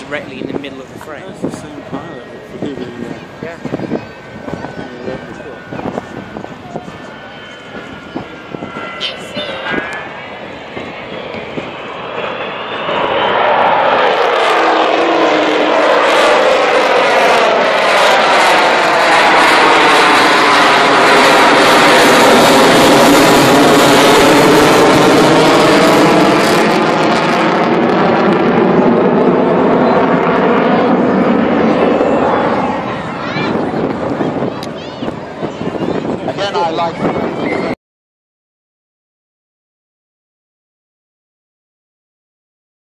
directly in the middle of the frame. That's the same pilot for people in there. Yeah. I like